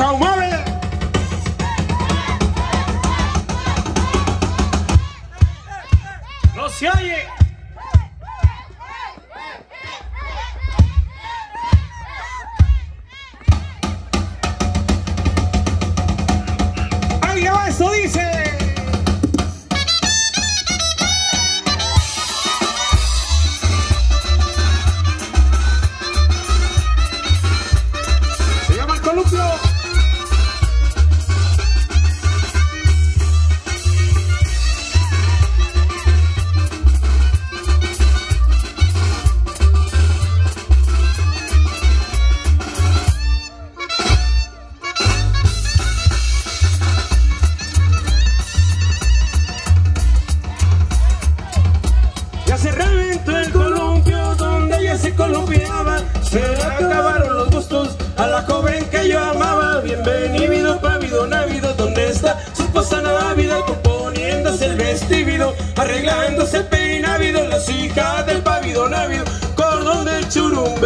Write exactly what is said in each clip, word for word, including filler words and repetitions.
Juan, mueve. No se oye. Ahí va, eso dice. Se llama el columpio. Se reventó el columpio donde ella se columpiaba. Se le acabaron los gustos a la joven que yo amaba. Bienvenido, pavido, návido, ¿dónde está su esposa návida? Componiéndose el vestido, arreglándose el peinávido. Las hijas del pavido návido, cordón del churumbe.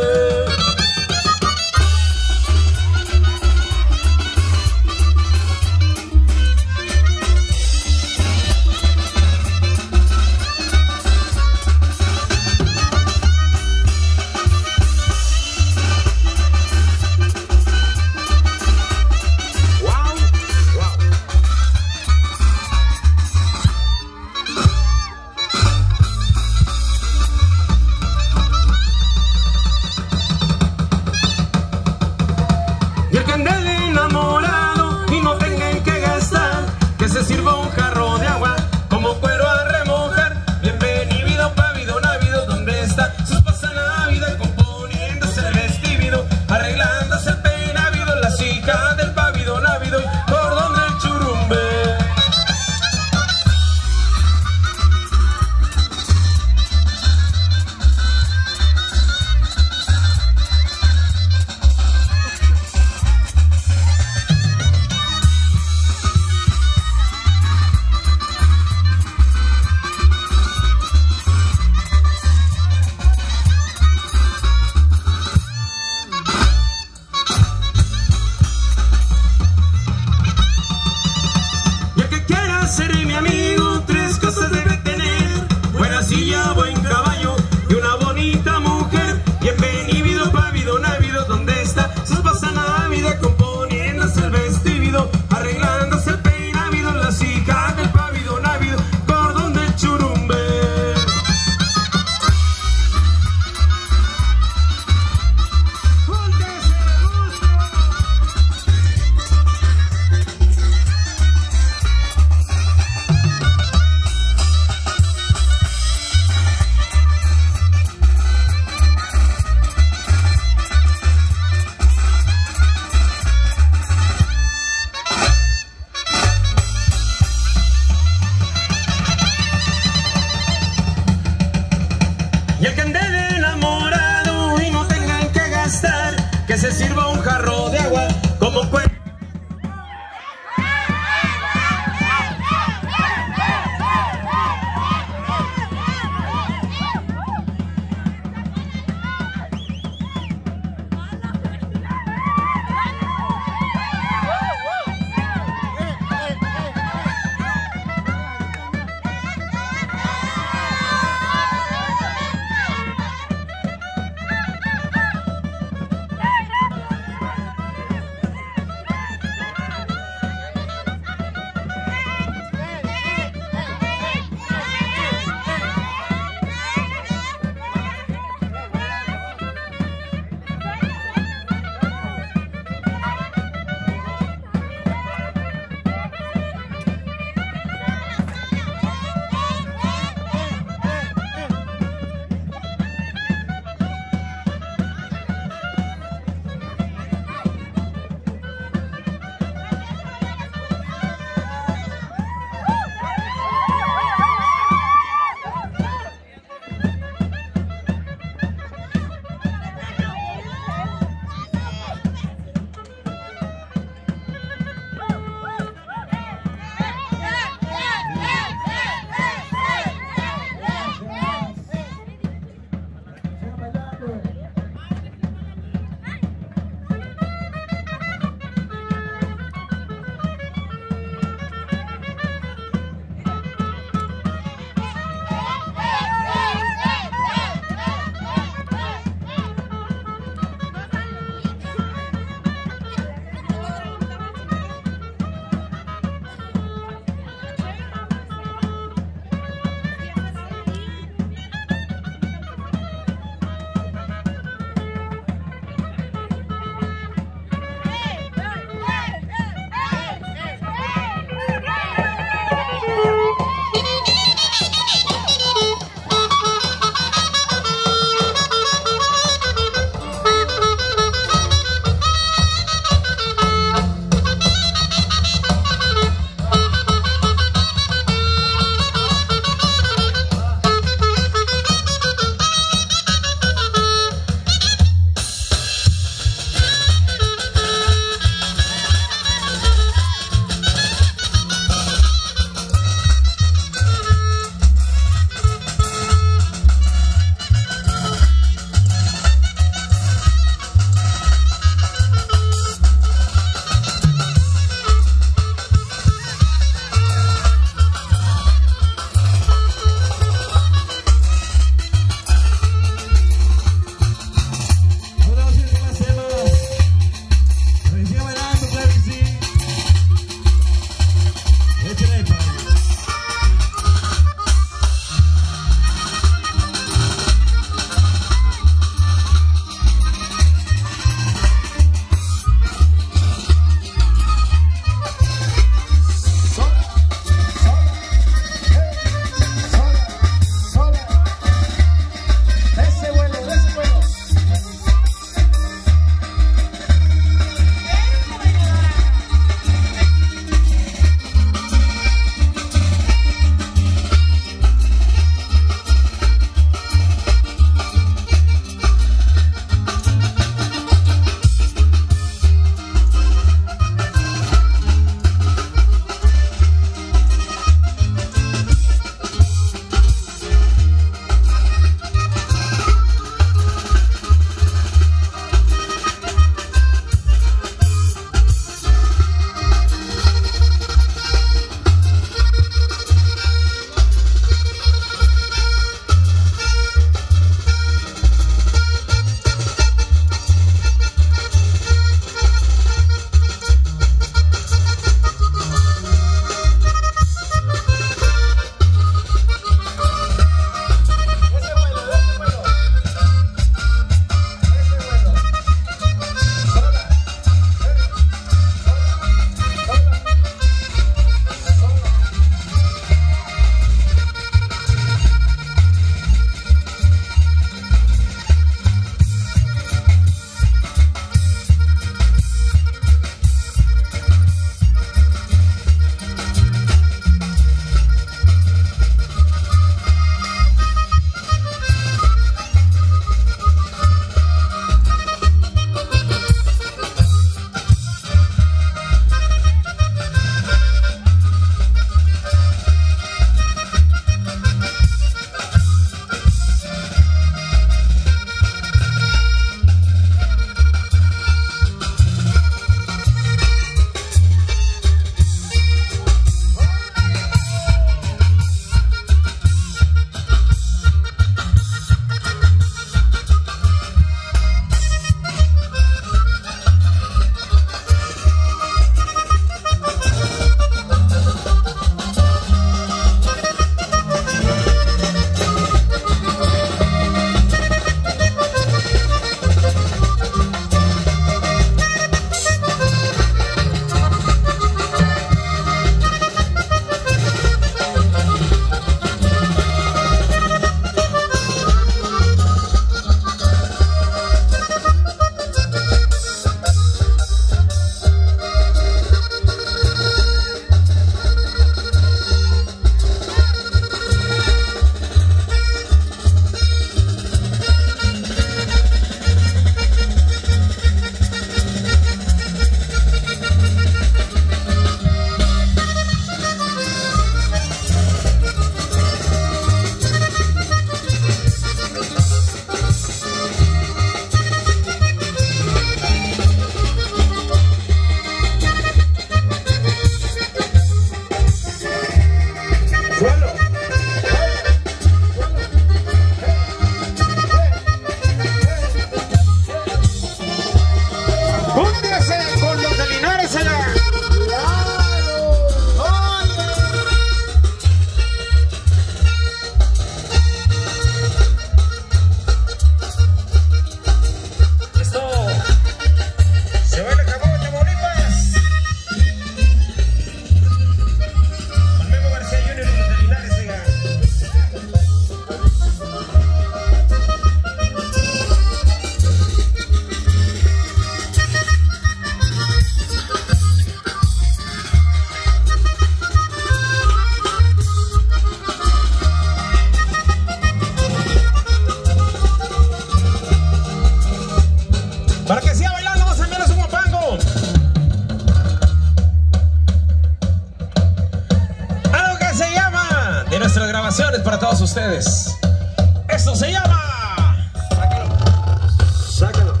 todos ustedes. Esto se llama... Sácalo. Sácalo.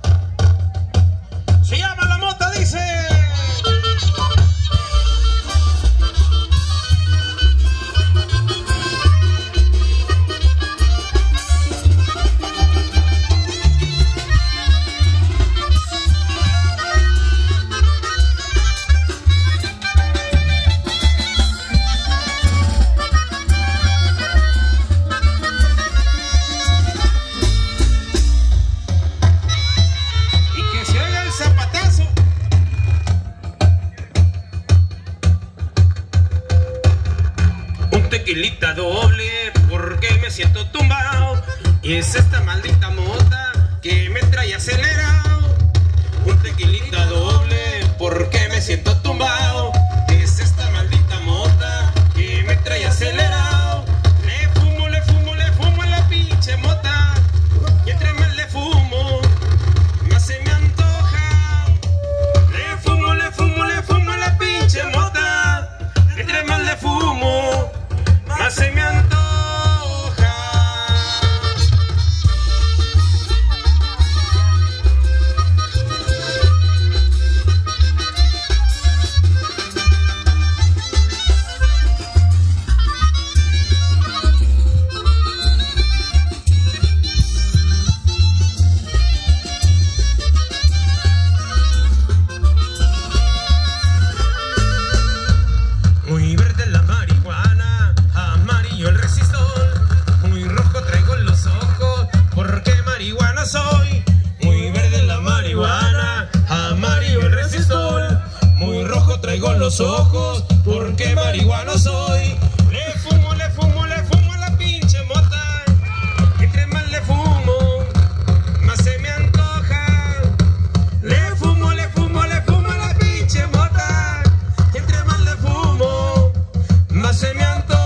Se llama La Mota, dice... Tequilita doble porque me siento tumbado y es esta maldita mota que me trae acelerado. Un tequilita doble porque me siento tumbado, es esta maldita mota que me trae acelerado. Le fumo, le fumo, le fumo a la pinche mota y entre más le fumo más se me antoja. Le fumo, le fumo, le fumo a la pinche mota y entre más le fumo más se me antoja. Muy verde la marihuana, amarillo el resistol, muy rojo traigo los ojos porque marihuana soy. Muy verde la marihuana, amarillo el resistol, muy rojo traigo los ojos porque marihuana soy. Le fumo, le fumo, le fumo a la pinche mota, entre más le fumo más se me antoja. Le fumo, le fumo, le fumo a la pinche mota, entre más le fumo más se me antoja.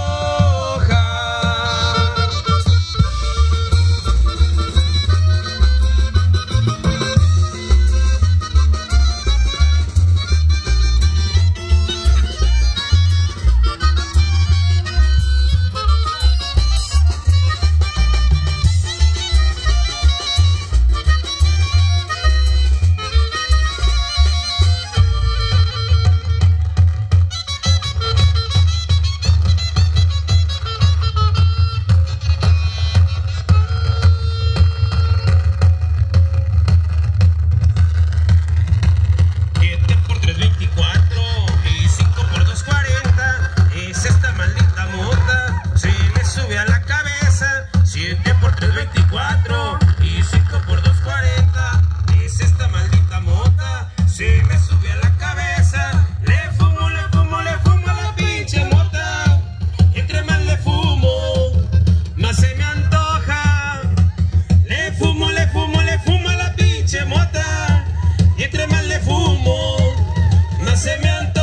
siete por tres, veinticuatro y cinco por dos, cuarenta. Es esta maldita mota, se me sube a la cabeza. Le fumo, le fumo, le fumo a la pinche mota. Entre más le fumo, más se me antoja. Le fumo, le fumo, le fumo a la pinche mota. Y entre más le fumo, más se me antoja.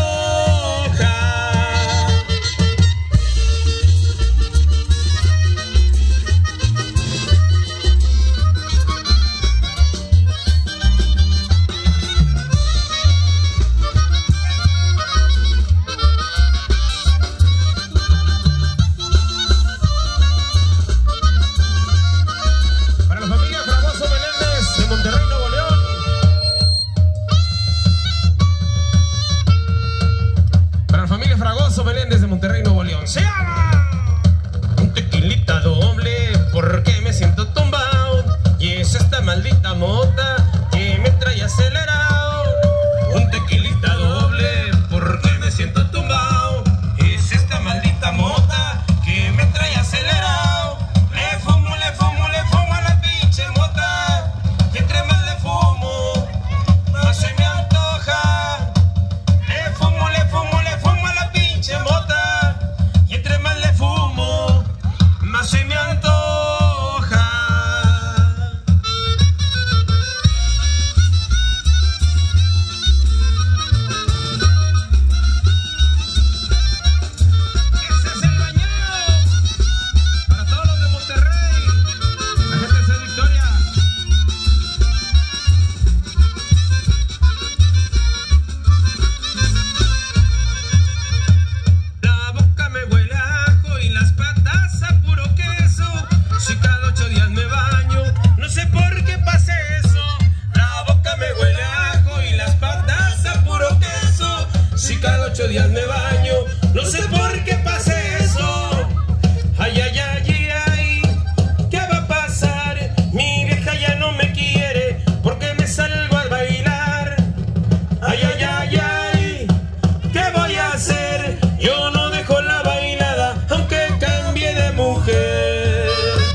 Fragoso Meléndez de Monterrey, Nuevo León. Se llama un tequilita doble porque me siento tumbado. Y es esta maldita mota que me trae acelerado. Un tequilita doble porque me siento tumbado. Es esta maldita mota que me trae acelerado. Le fumo, le fumo, le fumo a la pinche mota. Y entre más le fumo, más se me antoja. Le fumo, le fumo, le fumo a la pinche mota. Y entre más le ocho días me baño. No sé por qué pasa eso. Ay, ay, ay, ay, ¿qué va a pasar? Mi vieja ya no me quiere porque me salgo a bailar. Ay, ay, ay, ay, ¿qué voy a hacer? Yo no dejo la bailada aunque cambie de mujer.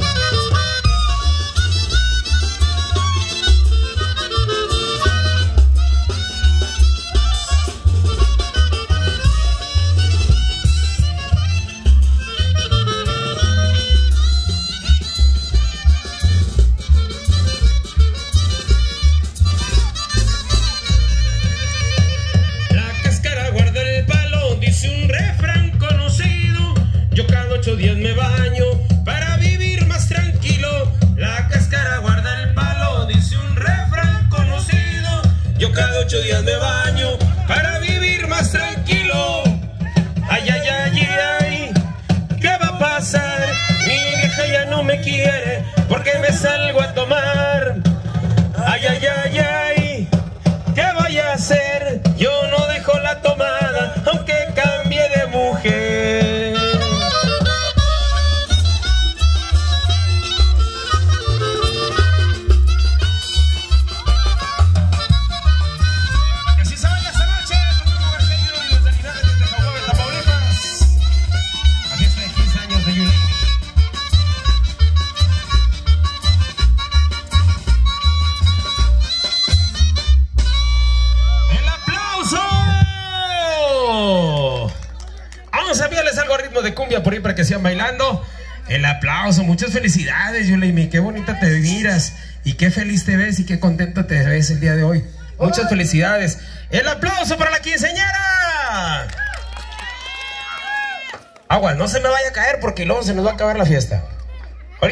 Ocho días me baño para vivir más tranquilo. La cáscara guarda el palo, dice un refrán conocido. Yo cada ocho días me baño para vivir más tranquilo. Ay, ay, ay, ay, ¿qué va a pasar? Mi vieja ya no me quiere porque me salgo a tomar. Ay, ay, ay, ay, ¿qué voy a hacer? Yo no dejo la tomada aunque cambie de mujer. Algo a ritmo de cumbia por ahí para que sigan bailando. El aplauso, muchas felicidades, Yuleimi, qué bonita te miras y qué feliz te ves y qué contento te ves el día de hoy. Muchas felicidades. El aplauso para la quinceañera. Agua, no se me vaya a caer porque luego se nos va a acabar la fiesta.